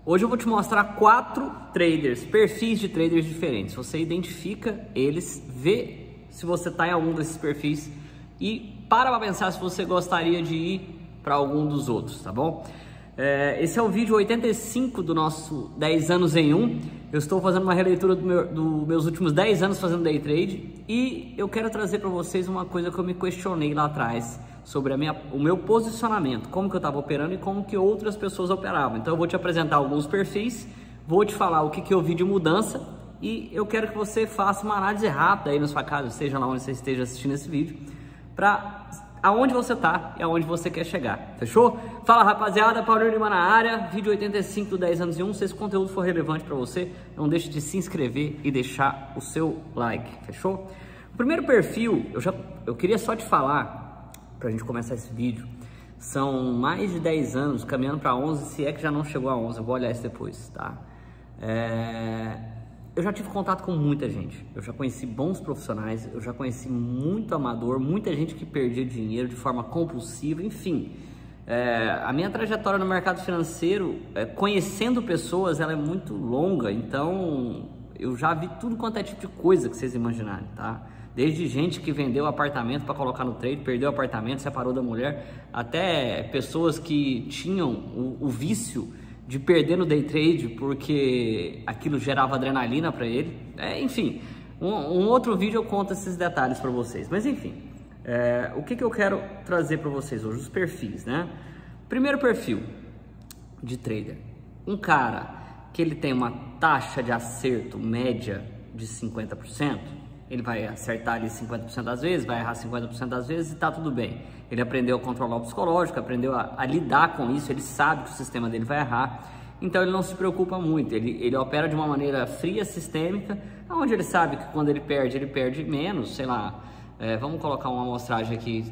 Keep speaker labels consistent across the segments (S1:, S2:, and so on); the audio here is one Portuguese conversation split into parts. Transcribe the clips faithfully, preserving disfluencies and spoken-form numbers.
S1: Hoje eu vou te mostrar quatro traders, perfis de traders diferentes. Você identifica eles, vê se você está em algum desses perfis e para para pensar se você gostaria de ir para algum dos outros, tá bom? É, esse é o vídeo oitenta e cinco do nosso dez anos em um. Eu estou fazendo uma releitura dos meu, do meus últimos dez anos fazendo day trade e eu quero trazer para vocês uma coisa que eu me questionei lá atrás sobre a minha, o meu posicionamento, como que eu estava operando e como que outras pessoas operavam. Então eu vou te apresentar alguns perfis, vou te falar o que, que eu vi de mudança e eu quero que você faça uma análise rápida aí na sua casa, seja lá onde você esteja assistindo esse vídeo, para aonde você tá e aonde você quer chegar, fechou? Fala rapaziada, Paulinho Lima na área, vídeo oitenta e cinco do dez anos em um. Se esse conteúdo for relevante para você, não deixe de se inscrever e deixar o seu like, fechou? O primeiro perfil, eu, já, eu queria só te falar, pra gente começar esse vídeo, são mais de dez anos, caminhando para onze, se é que já não chegou a onze, eu vou olhar isso depois, tá? É... Eu já tive contato com muita gente, eu já conheci bons profissionais, eu já conheci muito amador, muita gente que perdia dinheiro de forma compulsiva, enfim. É, a minha trajetória no mercado financeiro, é, conhecendo pessoas, ela é muito longa, então eu já vi tudo quanto é tipo de coisa que vocês imaginarem, tá? Desde gente que vendeu apartamento para colocar no trade, perdeu o apartamento, separou da mulher, até pessoas que tinham o, o vício de perder no day trade porque aquilo gerava adrenalina para ele. É, enfim, um, um outro vídeo eu conto esses detalhes para vocês. Mas enfim, é, o que, que eu quero trazer para vocês hoje? Os perfis, né? Primeiro perfil de trader, um cara que ele tem uma taxa de acerto média de cinquenta por cento. Ele vai acertar ali cinquenta por cento das vezes, vai errar cinquenta por cento das vezes e tá tudo bem. Ele aprendeu a controlar o psicológico, aprendeu a, a lidar com isso, ele sabe que o sistema dele vai errar, então ele não se preocupa muito, ele, ele opera de uma maneira fria, sistêmica, onde ele sabe que quando ele perde, ele perde menos, sei lá, é, vamos colocar uma amostragem aqui,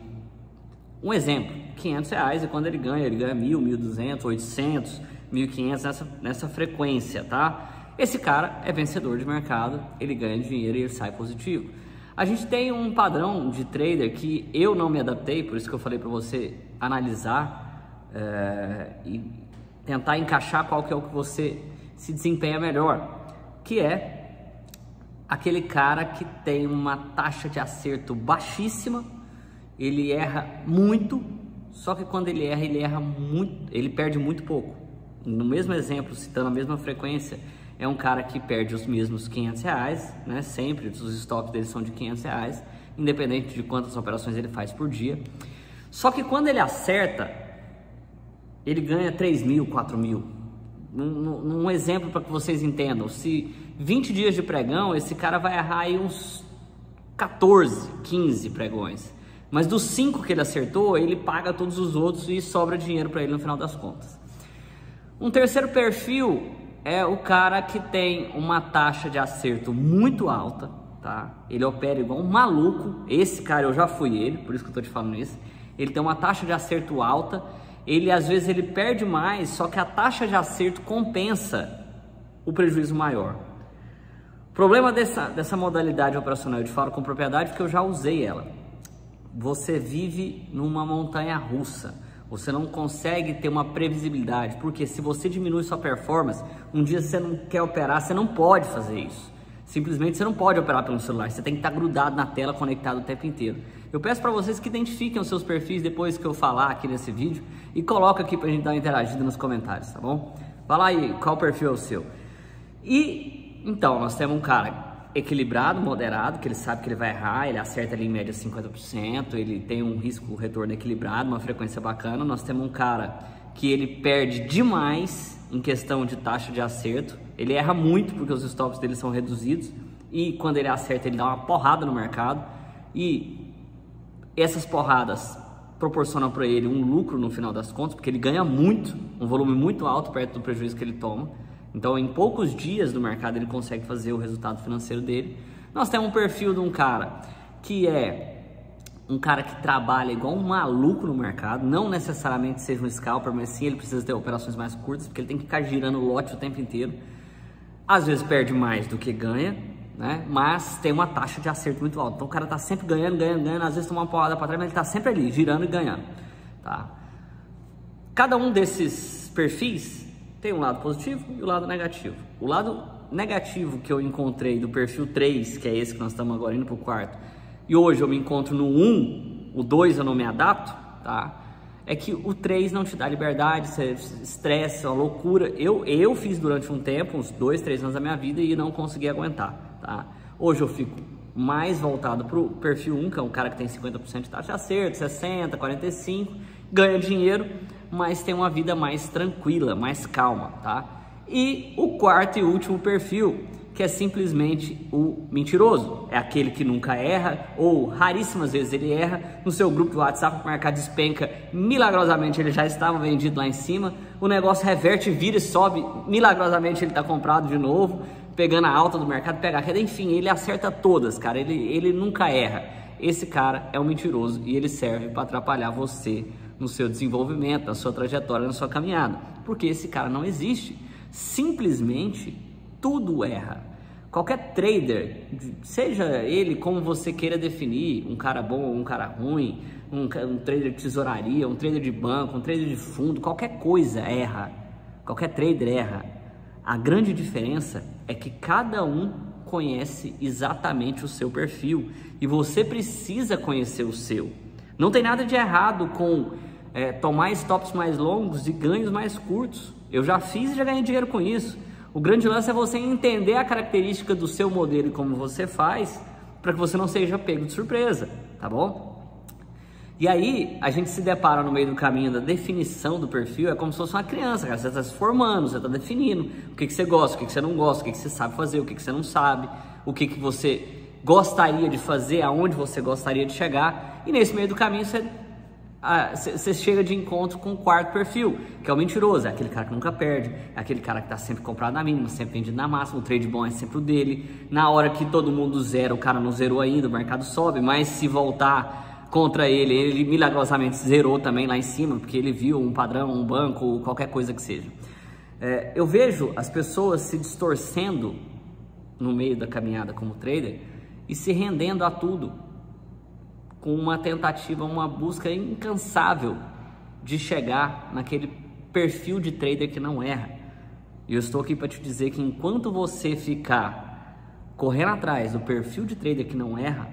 S1: um exemplo, quinhentos reais, e quando ele ganha, ele ganha mil, mil e duzentos, oitocentos, mil e quinhentos nessa, nessa frequência, tá? Esse cara é vencedor de mercado, ele ganha dinheiro e ele sai positivo. A gente tem um padrão de trader que eu não me adaptei, por isso que eu falei para você analisar é, e tentar encaixar qual que é o que você se desempenha melhor, que é aquele cara que tem uma taxa de acerto baixíssima, ele erra muito, só que quando ele erra, ele erra muito, ele perde muito pouco. No mesmo exemplo, citando a mesma frequência, é um cara que perde os mesmos quinhentos reais, né? Sempre os stops dele são de quinhentos reais, independente de quantas operações ele faz por dia. Só que quando ele acerta, ele ganha três mil, quatro mil. Um, um exemplo para que vocês entendam, se vinte dias de pregão, esse cara vai errar aí uns quatorze, quinze pregões. Mas dos cinco que ele acertou, ele paga todos os outros e sobra dinheiro para ele no final das contas. Um terceiro perfil é o cara que tem uma taxa de acerto muito alta, tá? Ele opera igual um maluco. Esse cara eu já fui ele, por isso que eu tô te falando isso. Ele tem uma taxa de acerto alta. Ele às vezes ele perde mais, só que a taxa de acerto compensa o prejuízo maior. O problema dessa, dessa modalidade operacional, eu te falo com propriedade porque eu já usei ela. Você vive numa montanha russa. Você não consegue ter uma previsibilidade, porque se você diminui sua performance, um dia você não quer operar, você não pode fazer isso. Simplesmente você não pode operar pelo celular, você tem que estar grudado na tela, conectado o tempo inteiro. Eu peço para vocês que identifiquem os seus perfis depois que eu falar aqui nesse vídeo e coloca aqui para a gente dar uma interagida nos comentários, tá bom? Fala aí qual perfil é o seu. E então, nós temos um cara equilibrado, moderado, que ele sabe que ele vai errar, ele acerta ali em média cinquenta por cento, ele tem um risco retorno equilibrado, uma frequência bacana. Nós temos um cara que ele perde demais em questão de taxa de acerto, ele erra muito porque os stops dele são reduzidos e quando ele acerta ele dá uma porrada no mercado e essas porradas proporcionam para ele um lucro no final das contas, porque ele ganha muito, um volume muito alto perto do prejuízo que ele toma. Então, em poucos dias do mercado, ele consegue fazer o resultado financeiro dele. Nós temos um perfil de um cara que é um cara que trabalha igual um maluco no mercado, não necessariamente seja um scalper, mas sim ele precisa ter operações mais curtas, porque ele tem que ficar girando o lote o tempo inteiro. Às vezes perde mais do que ganha, né? Mas tem uma taxa de acerto muito alta. Então, o cara tá sempre ganhando, ganhando, ganhando. Às vezes toma uma porrada para trás, mas ele tá sempre ali, girando e ganhando, tá? Cada um desses perfis tem um lado positivo e o lado negativo. O lado negativo que eu encontrei do perfil três, que é esse que nós estamos agora indo para o quarto, e hoje eu me encontro no um, o dois eu não me adapto, tá? É que o três não te dá liberdade, você estressa, uma loucura. Eu, eu fiz durante um tempo, uns dois, três anos da minha vida e não consegui aguentar, tá? Hoje eu fico mais voltado para o perfil um, que é um cara que tem cinquenta por cento de taxa de acerto, sessenta, quarenta e cinco, ganha dinheiro, mas tem uma vida mais tranquila, mais calma, tá? E o quarto e último perfil, que é simplesmente o mentiroso, é aquele que nunca erra, ou raríssimas vezes ele erra. No seu grupo de WhatsApp, o mercado despenca, milagrosamente ele já estava vendido lá em cima, o negócio reverte, vira e sobe, milagrosamente ele está comprado de novo, pegando a alta do mercado, pega a queda, enfim, ele acerta todas, cara, ele, ele nunca erra. Esse cara é um mentiroso e ele serve para atrapalhar você no seu desenvolvimento, na sua trajetória, na sua caminhada, porque esse cara não existe, simplesmente tudo erra. Qualquer trader, seja ele como você queira definir, um cara bom ou um cara ruim, um, um trader de tesouraria, um trader de banco, um trader de fundo, qualquer coisa erra, qualquer trader erra. A grande diferença é que cada um conhece exatamente o seu perfil e você precisa conhecer o seu. Não tem nada de errado com é, tomar stops mais longos e ganhos mais curtos. Eu já fiz e já ganhei dinheiro com isso. O grande lance é você entender a característica do seu modelo e como você faz, para que você não seja pego de surpresa, tá bom? E aí, a gente se depara no meio do caminho da definição do perfil, é como se fosse uma criança, cara. Você está se formando, você está definindo o que, que você gosta, o que, que você não gosta, o que, que você sabe fazer, o que, que você não sabe, o que, que você gostaria de fazer, aonde você gostaria de chegar, e nesse meio do caminho você... Ah, você chega de encontro com o quarto perfil, que é o mentiroso, é aquele cara que nunca perde, é aquele cara que está sempre comprado na mínima, sempre vendido na máxima, o trade bom é sempre o dele, na hora que todo mundo zera, o cara não zerou ainda, o mercado sobe, mas se voltar contra ele, ele milagrosamente zerou também lá em cima, porque ele viu um padrão, um banco, qualquer coisa que seja. É, eu vejo as pessoas se distorcendo no meio da caminhada como trader e se rendendo a tudo, com uma tentativa, uma busca incansável de chegar naquele perfil de trader que não erra. E eu estou aqui para te dizer que enquanto você ficar correndo atrás do perfil de trader que não erra,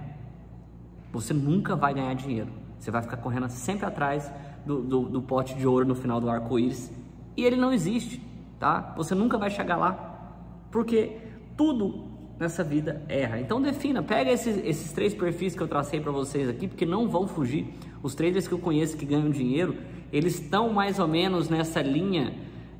S1: você nunca vai ganhar dinheiro. Você vai ficar correndo sempre atrás do, do, do pote de ouro no final do arco-íris e ele não existe, tá? Você nunca vai chegar lá, porque tudo nessa vida erra. Então defina, pega esses, esses três perfis que eu tracei para vocês aqui, porque não vão fugir. Os traders que eu conheço que ganham dinheiro, eles estão mais ou menos nessa linha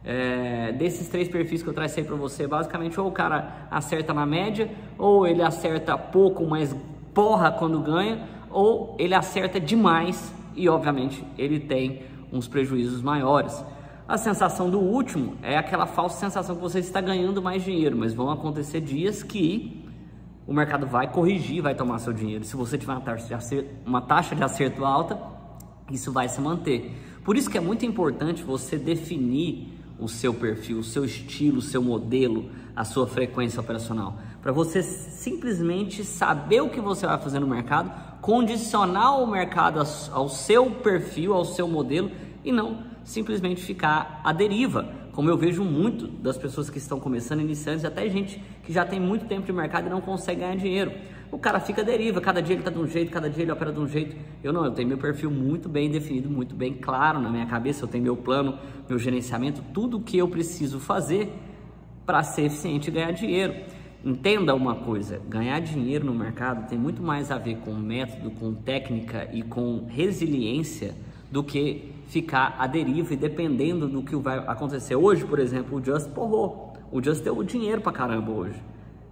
S1: é, desses três perfis que eu tracei para você. Basicamente, ou o cara acerta na média, ou ele acerta pouco, mas porra quando ganha, ou ele acerta demais e obviamente ele tem uns prejuízos maiores. A sensação do último é aquela falsa sensação que você está ganhando mais dinheiro, mas vão acontecer dias que o mercado vai corrigir, vai tomar seu dinheiro. Se você tiver uma taxa de acerto, uma taxa de acerto alta, isso vai se manter. Por isso que é muito importante você definir o seu perfil, o seu estilo, o seu modelo, a sua frequência operacional, para você simplesmente saber o que você vai fazer no mercado, condicionar o mercado ao seu perfil, ao seu modelo e não simplesmente ficar à deriva, como eu vejo muito das pessoas que estão começando, iniciantes, até gente que já tem muito tempo de mercado e não consegue ganhar dinheiro. O cara fica à deriva, cada dia ele está de um jeito, cada dia ele opera de um jeito. Eu não, eu tenho meu perfil muito bem definido, muito bem claro na minha cabeça, eu tenho meu plano, meu gerenciamento, tudo o que eu preciso fazer para ser eficiente e ganhar dinheiro. Entenda uma coisa, ganhar dinheiro no mercado tem muito mais a ver com método, com técnica e com resiliência do que ficar à deriva e dependendo do que vai acontecer. Hoje, por exemplo, o Just porrou. O Just deu dinheiro pra caramba hoje.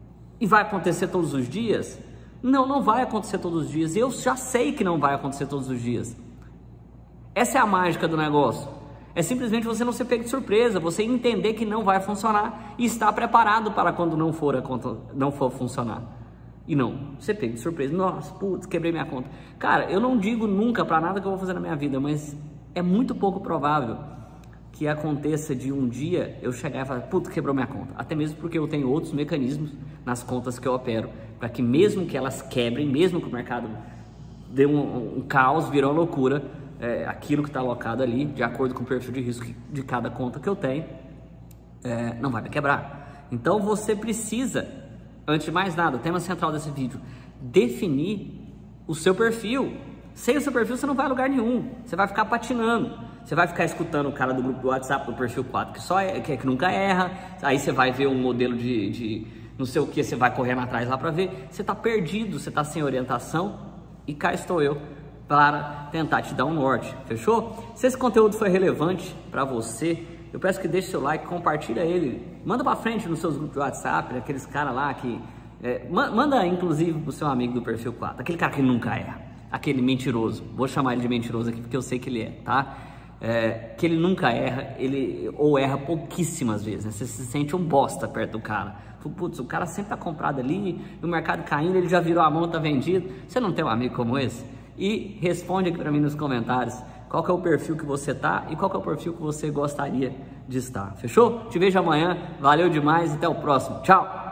S1: E vai acontecer todos os dias? Não, não vai acontecer todos os dias. Eu já sei que não vai acontecer todos os dias. Essa é a mágica do negócio. É simplesmente você não ser pego de surpresa, você entender que não vai funcionar e estar preparado para quando não for, a conta, não for funcionar. E não, você pega de surpresa, nossa, putz, quebrei minha conta. Cara, eu não digo nunca para nada que eu vou fazer na minha vida, mas é muito pouco provável que aconteça de um dia eu chegar e falar, putz, quebrou minha conta. Até mesmo porque eu tenho outros mecanismos nas contas que eu opero, para que mesmo que elas quebrem, mesmo que o mercado dê um, um caos, virou uma loucura, é, aquilo que está alocado ali, de acordo com o perfil de risco de cada conta que eu tenho, é, não vai me quebrar. Então você precisa, antes de mais nada, o tema central desse vídeo, definir o seu perfil. Sem o seu perfil você não vai a lugar nenhum, você vai ficar patinando, você vai ficar escutando o cara do grupo do WhatsApp do perfil quatro que só é, que, que nunca erra, aí você vai ver um modelo de, de não sei o que, você vai correndo atrás lá para ver, você tá perdido, você tá sem orientação e cá estou eu para tentar te dar um norte, fechou? Se esse conteúdo foi relevante para você, eu peço que deixe seu like, compartilha ele, manda para frente nos seus grupos de WhatsApp, aqueles caras lá que... É, manda inclusive pro seu amigo do perfil quatro, aquele cara que nunca erra, aquele mentiroso, vou chamar ele de mentiroso aqui porque eu sei que ele é, tá? É, que ele nunca erra, ele ou erra pouquíssimas vezes, né? Você se sente um bosta perto do cara. Putz, o cara sempre tá comprado ali, no mercado caindo, ele já virou a mão, tá vendido. Você não tem um amigo como esse? E responde aqui para mim nos comentários qual que é o perfil que você tá e qual que é o perfil que você gostaria de estar. Fechou? Te vejo amanhã, valeu demais, até o próximo. Tchau!